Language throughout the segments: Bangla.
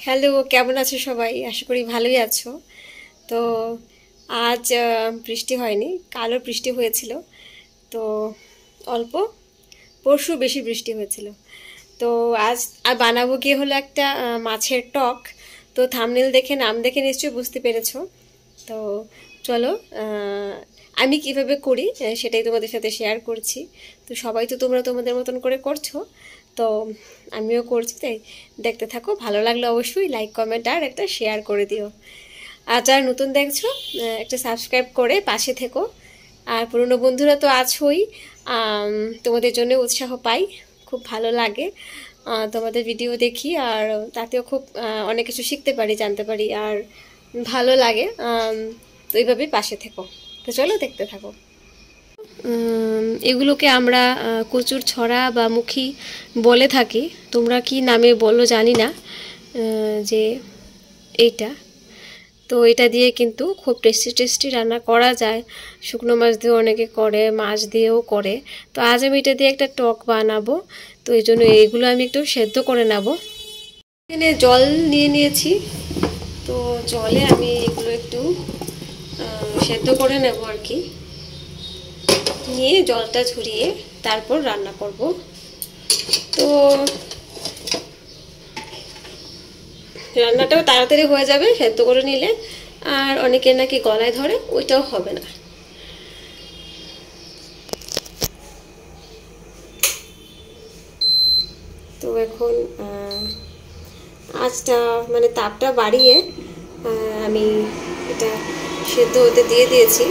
হ্যালো, কেমন আছো সবাই? আশা করি ভালোই আছো। তো আজ বৃষ্টি হয়নি, কালও বৃষ্টি হয়েছিল। তো অল্প, পরশু বেশি বৃষ্টি হয়েছিল। তো আজ আর বানাবো গিয়ে হলো একটা মাছের টক। তো থাম্বনেল দেখে নাম দেখে নিশ্চয়ই বুঝতে পেরেছো। তো চলো, আমি কিভাবে করি সেটাই তোমাদের সাথে শেয়ার করছি। তো সবাই তো তোমরা তোমাদের মতন করে করছো, তো আমিও করছি, তাই দেখতে থাকো। ভালো লাগলে অবশ্যই লাইক কমেন্ট আর একটা শেয়ার করে দিও। আর যারা নতুন দেখছো একটা সাবস্ক্রাইব করে পাশে থেকো। আর পুরনো বন্ধুরা তো আছোই, তোমাদের জন্য উৎসাহ পাই, খুব ভালো লাগে। তোমাদের ভিডিও দেখি আর তাতেও খুব অনেক কিছু শিখতে পারি, জানতে পারি, আর ভালো লাগে। তো এইভাবেই পাশে থেকো। তো চলো দেখতে থাকো। এগুলোকে আমরা কচুর ছড়া বা মুখী বলে থাকি, তোমরা কি নামে বলো জানি না। যে এইটা, তো এটা দিয়ে কিন্তু খুব টেস্টি টেস্টি রান্না করা যায়। শুকনো মাছ দিয়েও অনেকে করে, মাছ দিয়েও করে। তো আজ আমি এটা দিয়ে একটা টক বানাবো। তো এই জন্য এইগুলো আমি একটু সেদ্ধ করে নেব। এখানে জল নিয়ে নিয়েছি, তো জলে আমি এগুলো একটু সেদ্ধ করে নেব আর কি। নিয়ে জলটা ঝরিয়ে তারপর রান্না করব। তো রান্নাটাও তাড়াতাড়ি হয়ে যাবে সেদ্ধ করে নিলে। আর অনেকের নাকি গলায় ধরে, ওইটাও হবে না। তো এখন আঁচটা মানে তাপটা বাড়িয়ে আমি এটা সেদ্ধ হতে দিয়ে দিয়েছি।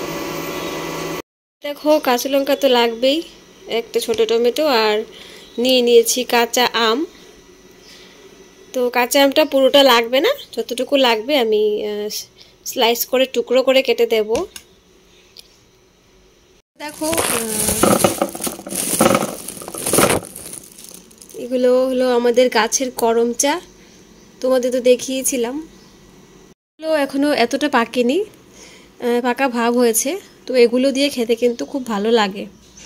দেখো, কাঁচা লঙ্কা তো লাগবেই, একটা ছোট টমেটো, আর নিয়ে নিয়েছি কাঁচা আম। তো কাঁচা আমটা পুরোটা লাগবে না, যতটুকু লাগবে আমি স্লাইস করে টুকরো করে কেটে দেব। দেখো, এগুলো হলো আমাদের গাছের করম চা, তোমাদের তো দেখিয়েছিলাম। এগুলো এখনো এতটা পাকেনি, পাকা ভাব হয়েছে। তো এগুলো দিয়ে খেতে কিন্তু খুব ভালো লাগে।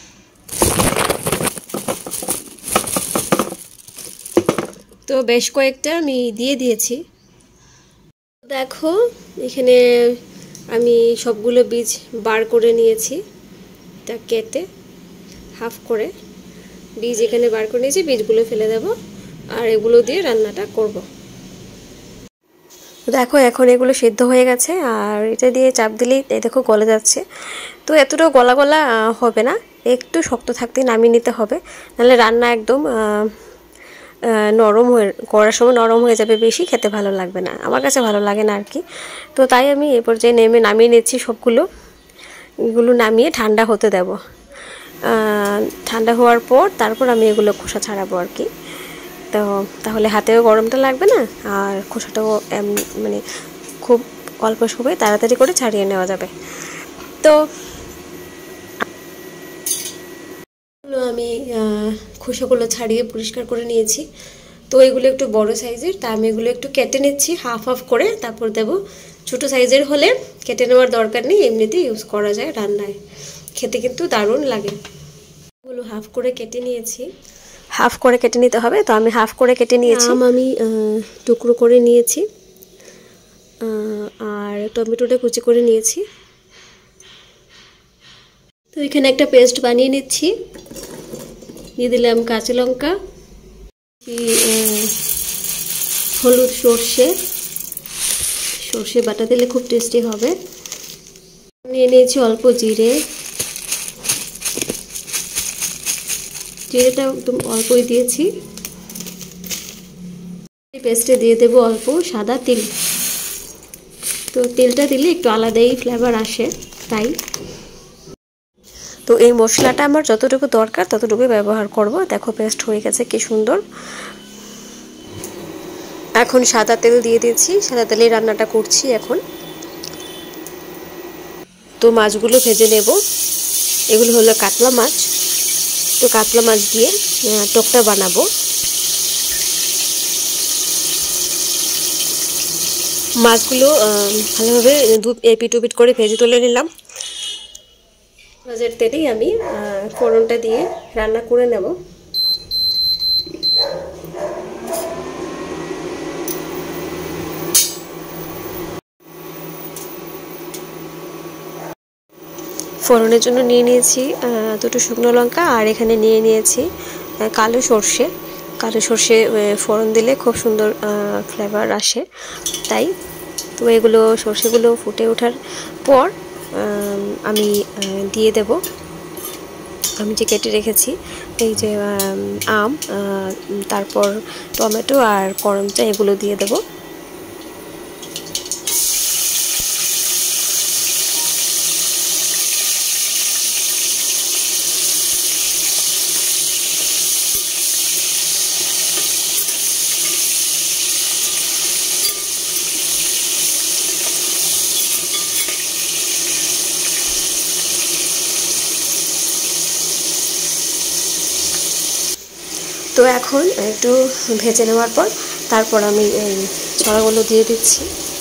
তো বেশ কয়েকটা আমি দিয়ে দিয়েছি। দেখো, এখানে আমি সবগুলো বীজ বার করে নিয়েছি, এটা কেটে হাফ করে বীজ এখানে বার করে নিয়েছি। বীজগুলো ফেলে দেব আর এগুলো দিয়ে রান্নাটা করব। দেখো, এখন এগুলো সিদ্ধ হয়ে গেছে, আর এটা দিয়ে চাপ দিলেই দেখো গলে যাচ্ছে। তো এতটাও গলা গলা হবে না, একটু শক্ত থাকতেই নামিয়ে নিতে হবে, নাহলে রান্না একদম নরম হয়ে করার সময় নরম হয়ে যাবে, বেশি খেতে ভালো লাগবে না, আমার কাছে ভালো লাগে না আর কি। তো তাই আমি এ পর্যায়ে নামিয়ে নিচ্ছি সবগুলো। এগুলো নামিয়ে ঠান্ডা হতে দেব। ঠান্ডা হওয়ার পর তারপর আমি এগুলো খোসা ছাড়াবো আর কি। তো তাহলে হাতেও গরমটা লাগবে না, আর খোসাটাও মানে খুব অল্প সময়ে তাড়াতাড়ি করে ছাড়িয়ে নেওয়া যাবে। তো আমি খোসাগুলো ছাড়িয়ে পরিষ্কার করে নিয়েছি। তো এগুলো একটু বড় সাইজের, তা আমি এগুলো একটু কেটে নিচ্ছি হাফ হাফ করে, তারপর দেব। ছোটো সাইজের হলে কেটে নেওয়ার দরকার নেই, এমনিতেই ইউজ করা যায় রান্নায়, খেতে কিন্তু দারুণ লাগে। এগুলো হাফ করে কেটে নিয়েছি, হাফ করে কেটে নিতে হবে। তো আমি হাফ করে কেটে নিয়েছি। আমি টুকরো করে নিয়েছি, আর টমেটোটা কুচি করে নিয়েছি। তো এখানে একটা পেস্ট বানিয়ে নিচ্ছি। দিয়ে দিলাম কাঁচা লঙ্কা, হলুদ, সর্ষে বাটা দিলে খুব টেস্টি হবে। নিয়ে নিয়েছি অল্প জিরেটা একদম অল্পই দিয়েছি। পেস্টে দিয়ে দেবো অল্প সাদা তিল। তো তেলটা দিলে একটু আলাদাই ফ্লেভার আসে, তাই। তো এই মশলাটা আমার যতটুকু দরকার ততটুকুই ব্যবহার করব। দেখো, পেস্ট হয়ে গেছে কি সুন্দর। এখন সাদা তেল দিয়ে দিয়েছি, সাদা তেলেই রান্নাটা করছি এখন। তো মাছগুলো ভেজে নেব। এগুলো হলো কাতলা মাছ। তো কাতলা মাছ দিয়ে টকটা বানাবো। মাছগুলো ভালোভাবে এপিট ওপিট করে ভেজে তুলে নিলাম। ভাজার তেলেই আমি ফোড়নটা দিয়ে রান্না করে নেব। ফোড়নের জন্য নিয়ে নিয়েছি দুটো শুকনো লঙ্কা, আর এখানে নিয়ে নিয়েছি কালো সর্ষে। কালো সর্ষে ফোড়ন দিলে খুব সুন্দর ফ্লেভার আসে, তাই তো এগুলো সর্ষেগুলো ফুটে ওঠার পর আমি দিয়ে দেব আমি যে কেটে রেখেছি এই যে আম, তারপর টমেটো আর করমচা, এগুলো দিয়ে দেব। তো এখন একটু ভেজে নেওয়ার পর তারপর আমি এই ছড়াগুলো দিয়ে দিচ্ছি।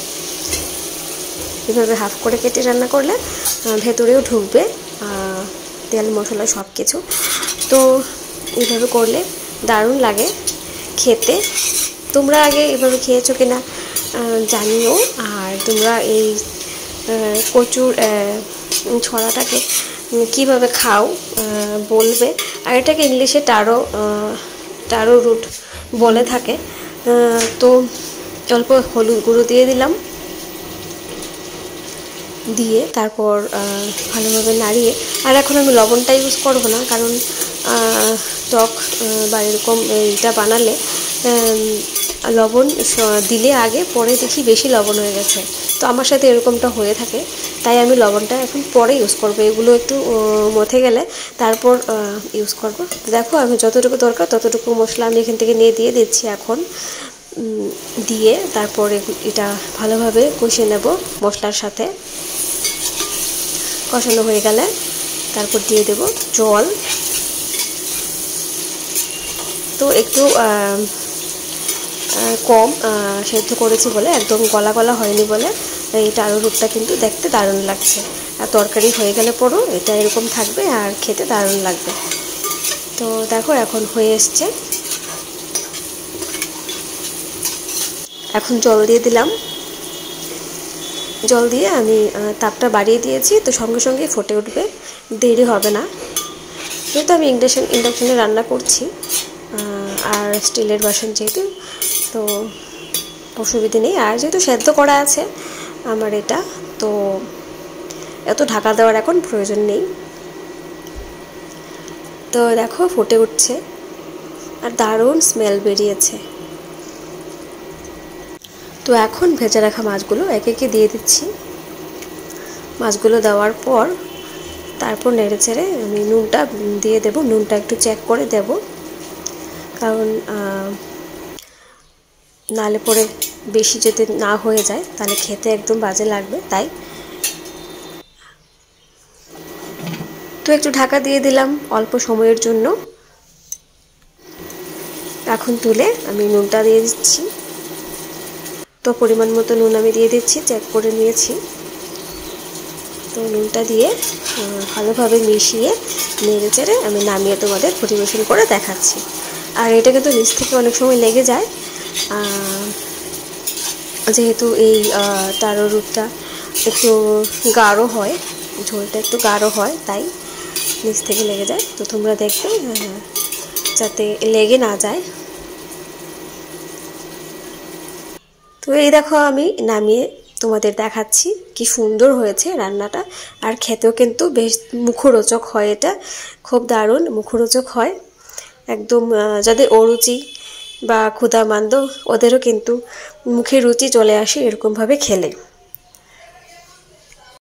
এভাবে হাফ করে কেটে রান্না করলে ভেতরেও ঢুকবে তেল মশলা সব কিছু। তো এইভাবে করলে দারুণ লাগে খেতে। তোমরা আগে এভাবে খেয়েছো কিনা জানিও, আর তোমরা এই কচুর ছড়াটাকে কিভাবে খাও বলবে। আর এটাকে ইংলিশে টারো রুট বলে থাকে। তো অল্প হলুদ গুঁড়ো দিয়ে দিলাম, দিয়ে তারপর ভালোভাবে নাড়িয়ে, আর এখন আমি লবণটা ইউজ করব না, কারণ টক বা এরকম এইটা বানালে লবণ দিলে আগে পরে দেখি বেশি লবণ হয়ে গেছে। তো আমার সাথে এরকমটা হয়ে থাকে, তাই আমি লবণটা এখন পরে ইউজ করব। এগুলো একটু মথে গেলে তারপর ইউজ করব। দেখো আমি যতটুকু দরকার ততটুকু মশলা আমি এখান থেকে নিয়ে দিয়ে দিচ্ছি। এখন দিয়ে তারপর এটা ভালোভাবে কষিয়ে নেব মশলার সাথে। কষানো হয়ে গেলে তারপর দিয়ে দেব জল। তো একটু কম সেদ্ধ করেছি বলে, একদম গলা গলা হয়নি বলে এই টারো রুটটা কিন্তু দেখতে দারুণ লাগছে। আর তরকারি হয়ে গেলে পরও এটা এরকম থাকবে আর খেতে দারুণ লাগবে। তো দেখো এখন হয়ে এসছে। এখন জল দিয়ে দিলাম। জল দিয়ে আমি তাপটা বাড়িয়ে দিয়েছি, তো সঙ্গে সঙ্গে ফুটে উঠবে, দেরি হবে না। যেহেতু আমি ইন্ডাকশানে রান্না করছি আর স্টিলের বাসন যেহেতু, তো অসুবিধে নেই। আর যেহেতু সেদ্ধ করা আছে আমার এটা, তো এত ঢাকা দেওয়ার এখন প্রয়োজন নেই। তো দেখো ফুটে উঠছে আর দারুণ স্মেল বেরিয়েছে। তো এখন ভেজে রাখা মাছগুলো একে একে দিয়ে দিচ্ছি। মাছগুলো দেওয়ার পর তারপর নেড়ে চেড়ে আমি নুনটা দিয়ে দেব। নুনটা একটু চেক করে দেব, কারণ নালে পরে বেশি যদি না হয়ে যায় তাহলে খেতে একদম বাজে লাগবে, তাই। তো একটু ঢাকা দিয়ে দিলাম অল্প সময়ের জন্য। এখন তুলে আমি নুনটা দিয়ে দিচ্ছি। তো পরিমাণ মতো নুন আমি দিয়ে দিচ্ছি, চেক করে নিয়েছি। তো নুনটা দিয়ে ভালোভাবে মিশিয়ে নেড়ে চেড়ে আমি নামিয়ে তোমাদের পরিবেশন করে দেখাচ্ছি। আর এটা কিন্তু নিচ থেকে অনেক সময় লেগে যায়, যেহেতু এই টারো রুটটা একটু গাঢ় হয়, ঝোলটা একটু গাঢ় হয়, তাই নিচ থেকে লেগে যায়। তো তোমরা দেখবে যাতে লেগে না যায়। তো এই দেখো আমি নামিয়ে তোমাদের দেখাচ্ছি কি সুন্দর হয়েছে রান্নাটা। আর খেতেও কিন্তু বেশ মুখরোচক হয়, এটা খুব দারুণ মুখরোচক হয় একদম। যাদের অরুচি বা ক্ষুধামান্দ ওদেরও কিন্তু মুখে রুচি চলে আসে এরকমভাবে খেলে।